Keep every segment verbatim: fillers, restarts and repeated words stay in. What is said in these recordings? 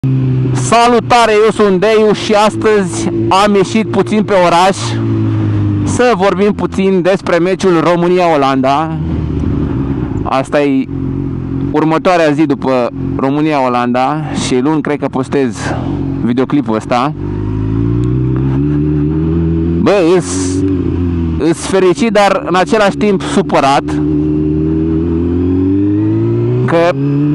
Salutare, eu sunt Deiu și astăzi am ieșit puțin pe oraș să vorbim puțin despre meciul România-Olanda. Asta e următoarea zi după România-Olanda și luni cred că postez videoclipul ăsta. Bă, îs, îs fericit, dar în același timp supărat că,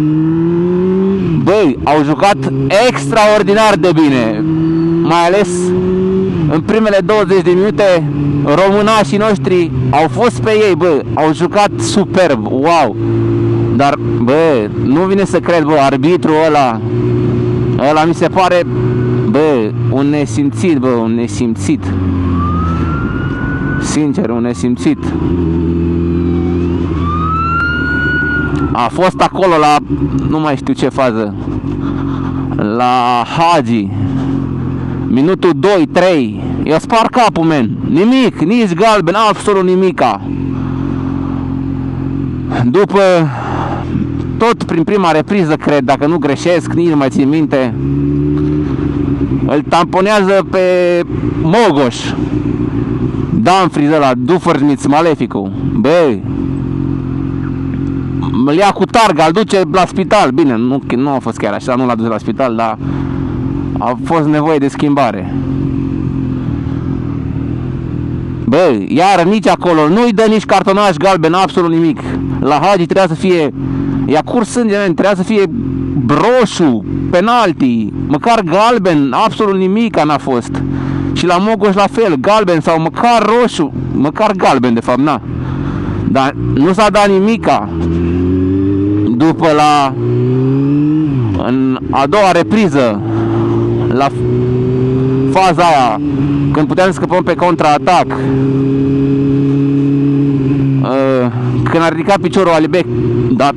băi, au jucat extraordinar de bine, mai ales în primele douăzeci de minute. Românașii noștri au fost pe ei, bă, au jucat superb, wow. Dar, bă, nu vine să cred, bă, arbitrul ăla, ăla mi se pare, bă, un nesimțit, bă, un nesimțit. Sincer, un nesimțit. A fost acolo la, nu mai știu ce fază, la Hagi, minutul doi trei, i-a spart capul, men. Nimic, nici galben, absolut nimica. După, tot prin prima repriză, cred, dacă nu greșesc, nici nu mai țin minte, îl tamponează pe Mogoș, Dumfries ăla, Duffersmith Maleficul. Băi, îl ia cu targa, îl duce la spital. Bine, nu, nu a fost chiar așa, nu l-a dus la spital, dar a fost nevoie de schimbare. Bă, iar nici acolo nu-i dă nici cartonaș galben, absolut nimic. La Hagi trebuia să fie, i-a curs sânge, trebuia să fie roșu, penalti, măcar galben, absolut nimic n-a fost. Și la Mogoș la fel, galben sau măcar roșu, măcar galben de fapt, na. Dar nu s-a dat nimica. După la, în a doua repriză, la faza aia, când puteam să scăpăm pe contraatac, când a ridicat piciorul Alibec, dar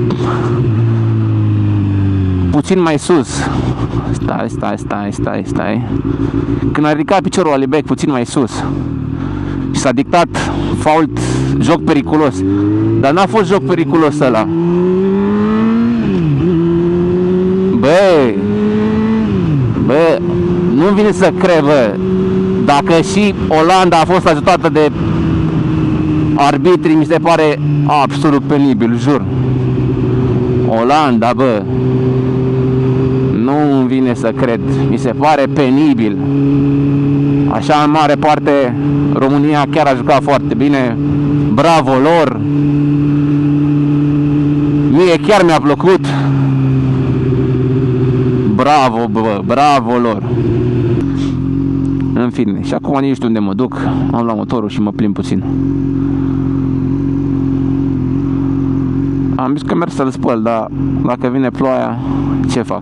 puțin mai sus. Stai, stai, stai, stai, stai. Când a ridicat piciorul Alibec puțin mai sus și s-a dictat fault, joc periculos. Dar n-a fost joc periculos ăla. Bă, bă, nu vine să cred, bă, dacă și Olanda a fost ajutată de arbitri, mi se pare absolut penibil, jur. Olanda, bă, nu îmi vine să cred, mi se pare penibil. Așa, în mare parte, România chiar a jucat foarte bine, bravo lor. Mie chiar mi-a plăcut. Bravo, bă, bravo lor. În fine, și acum nici știu unde mă duc. Am luat motorul și mă plimb puțin. Am zis că merg să-l spăl, dar dacă vine ploaia, ce fac?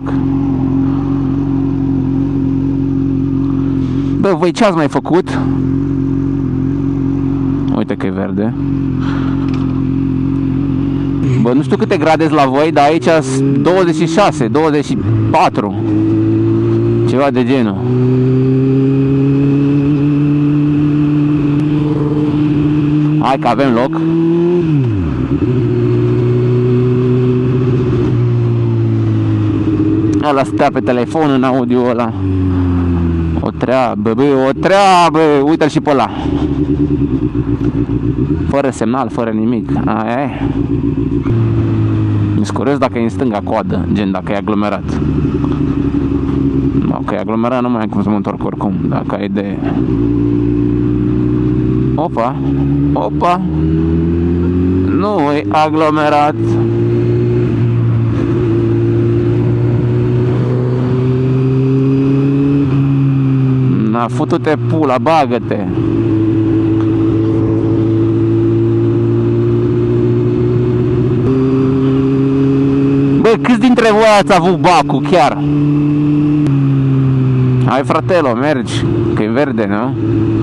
Bă, voi ce ați mai făcut? Uite că e verde. Bă, nu știu câte grade la voi, dar aici sunt douăzeci și șase, douăzeci și patru. Ceva de genul. Hai că avem loc. Ăla stă pe telefon în audio ăla. O treabă, bă, o treabă, uite-l și pe ăla. Fără semnal, fără nimic. Aia e. Mi scurez dacă e în stânga coadă, gen dacă e aglomerat. Dacă e aglomerat nu mai am cum să mă întorc oricum. Dacă e de... Opa, opa. Nu e aglomerat. Na, futu-te pula, bagă-te. Bă, câți dintre voi ați avut bacul, chiar? Hai, fratelo, mergi, că e verde, nu?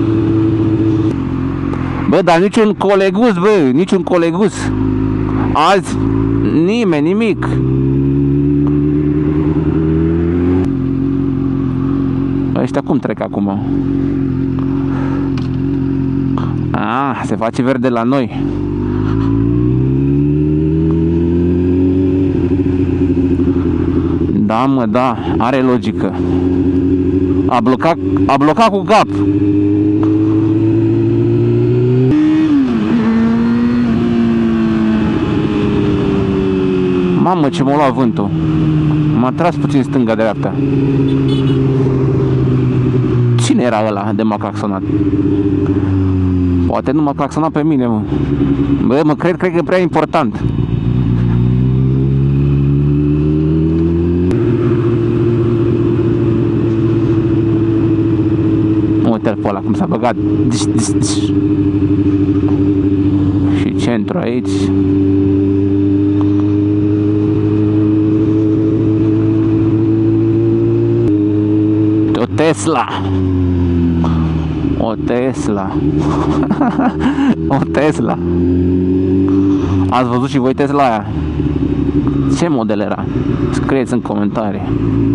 Bă, dar niciun colegus, bă, niciun colegus. Azi, nimeni, nimic. Ăștia cum trec acum? Ah, se face verde la noi. Da, mă, da, are logică. A blocat, a blocat cu cap. Mamă, ce m-a luat vântul. M-a tras puțin stânga-dreapta. Cine era ăla de m-a claxonat? Poate nu m-a claxonat pe mine, mă. Bă, mă, cred, cred că e prea important. Uite-l pe ăla cum s-a băgat. Și centru aici. O Tesla. O Tesla. O Tesla. Ați văzut și voi Tesla aia? Ce model era? Scrieți în comentarii.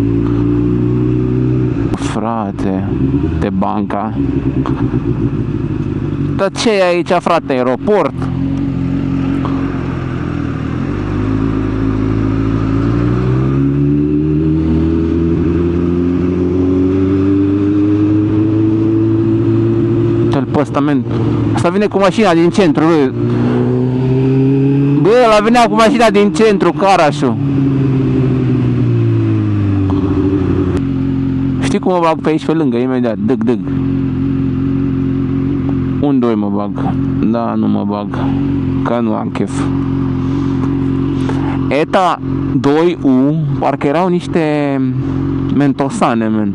Frate, de banca. Dar ce e aici, frate? Aeroport? Postament. Asta vine cu mașina din centru, bă. Bă, ăla venea cu mașina din centru, Carașul. Știi cum mă bag pe aici pe lângă, imediat, dâc, dâc. Un, doi mă bag. Da, nu mă bag, că nu am chef. Eta doi U, parcă erau niște mentosane, men.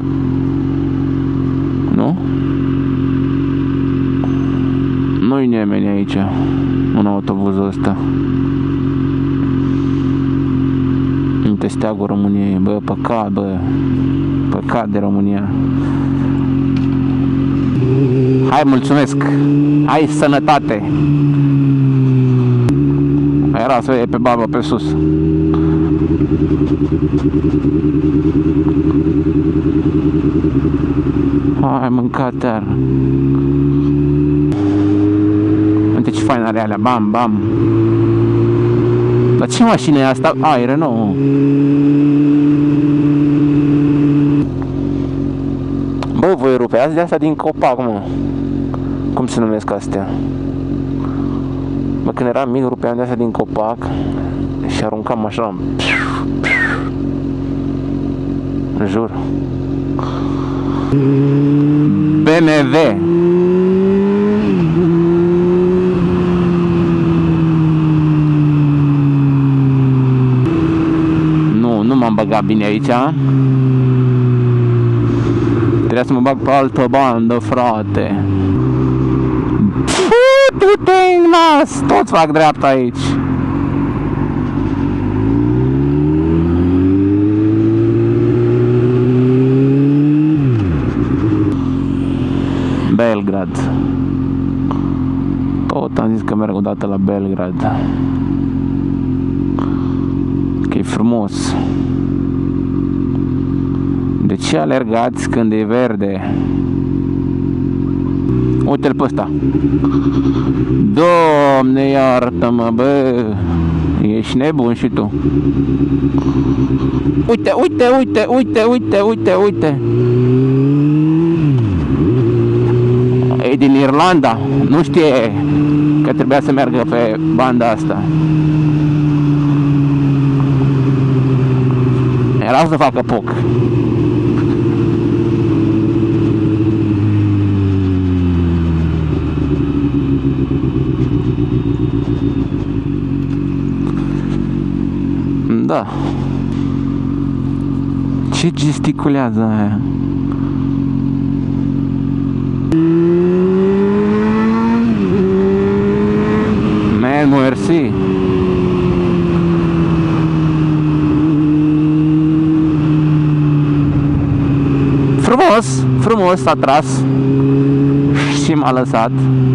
Nu? Nu-i nimeni aici, în autobuzul ăsta. Uite steagul României, bă, păcat, bă. Păcat de România. Hai, mulțumesc. Hai, sănătate. Era să e pe baba pe sus. Hai, mâncat iar. Uite ce fain are alea, bam, bam. Dar ce mașină e asta? A, e Renault. Bă, voi rupeați de asta din copac, mă. Cum se numesc astea? Bă, când eram mic, rupeam de asta din copac și aruncam așa. Jur. B M W. Nu, nu m-am băgat bine aici. Trebuia să mă bag pe altă bandă, frate. Du-te în nas! Toți fac dreapta aici. Belgrad. Tot am zis că merg odată la Belgrad. Că e frumos. De ce alergați când e verde? Uite-l pe ăsta. Doamne, iartă-mă, bă. Ești nebun și tu. Uite, uite, uite, uite, uite, uite, uite. E din Irlanda. Nu știe că trebuia să meargă pe banda asta. Era să facă poc. Da. Ce gesticulează aia? Man, mersi. Frumos, frumos s-a tras și m-a lăsat.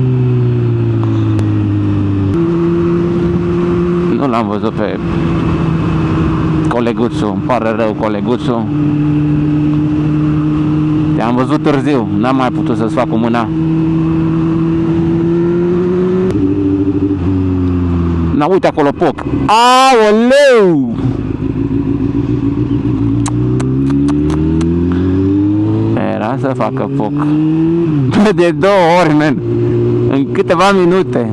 Nu l-am văzut pe coleguțul, îmi pare rău, coleguțul. Te-am văzut târziu, n-am mai putut să-ți fac cu mâna. Na, uite acolo poc. Aoleu! să facă foc. De două ori, man. În câteva minute.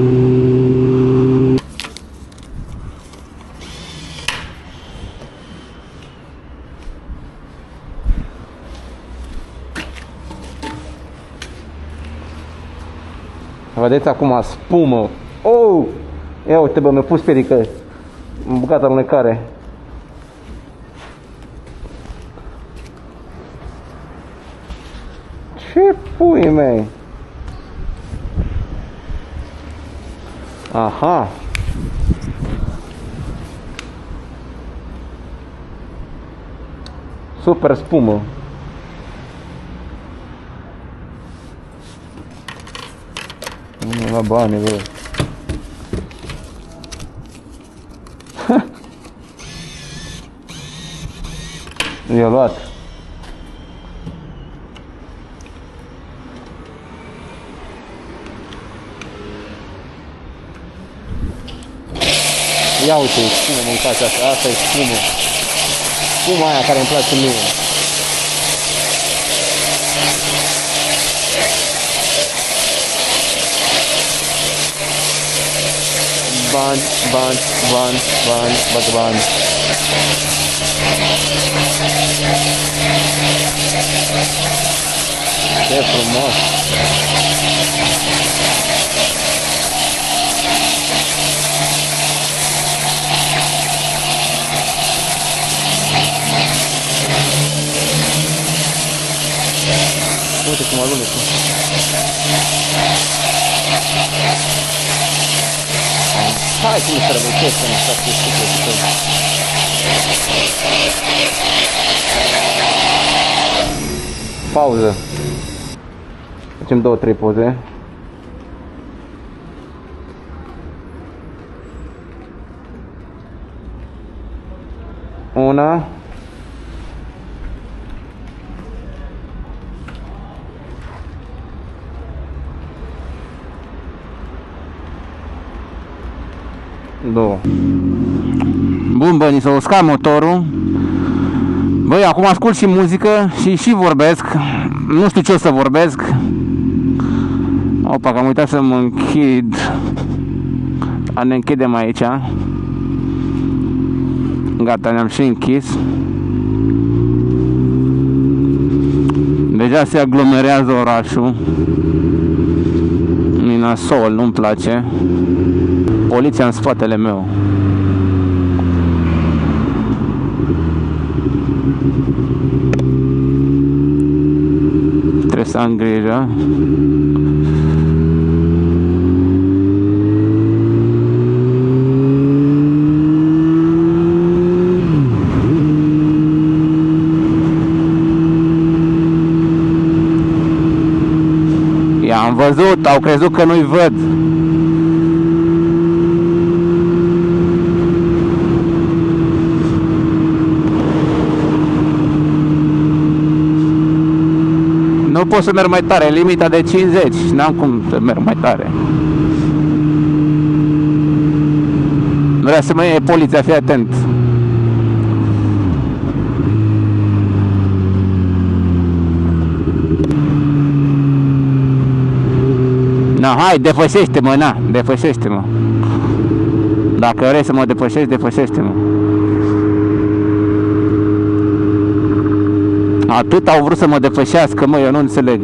Vedeți acum spumă. Oh! Ia uite, bă, mi-a pus piedică în bucata alunecare. Ce pui mei? Aha. Super spumă. Nu la bani, bă. I-a luat. Ia uite, spumă, mâncați asta, asta e spumă. Spuma aia care îmi place mie. Bani, bani, bani, bani, bani, bani. Ce frumos! Uite cum alunecă. Hai cum se răbăiesc în așa cu sticlă. Pauză. Facem două, trei poze. Una. Două. Bun, bă, ni s-a uscat motorul. Băi, acum ascult și muzică și și vorbesc. Nu știu ce o să vorbesc. Opa, că am uitat să mă închid. A, ne închidem aici. Gata, ne-am și închis. Deja se aglomerează orașul. E nasol, nu-mi place. Poliția în spatele meu. Trebuie să am grijă. I-am văzut, au crezut că nu-i văd. Nu pot să merg mai tare, limita de cincizeci, n-am cum să merg mai tare. Vrea să mă iei poliția, fii atent. Na, hai, depășește-mă, na, depășește-mă. Dacă vrei să mă depășești, depășește-mă. Atât au vrut să mă depășească, mă, eu nu înțeleg.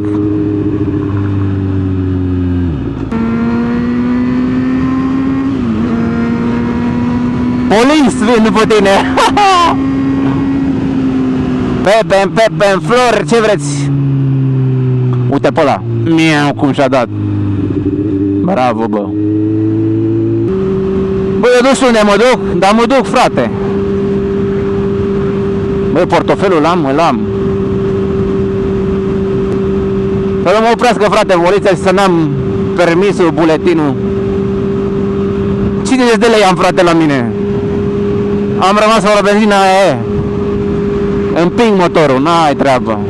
Polis vin după tine! Pepe, Pepe, în flori, ce vreți? Uite pe ăla, miau, cum și-a dat. Bravo, bă. Bă, eu nu știu unde mă duc, dar mă duc, frate. Băi, portofelul l-am, îl am. Să nu mă oprească, frate, poliția, și să n-am permisul, buletinul. Cine de lei am, frate, la mine? Am rămas fără benzină, aia e. Împing motorul, n-ai treabă.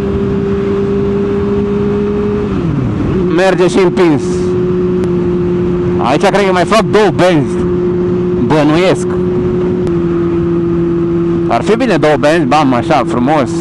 Merge și împins. Aici cred că mai fac două benzi. Bănuiesc. Ar fi bine două benzi, bam, așa, frumos.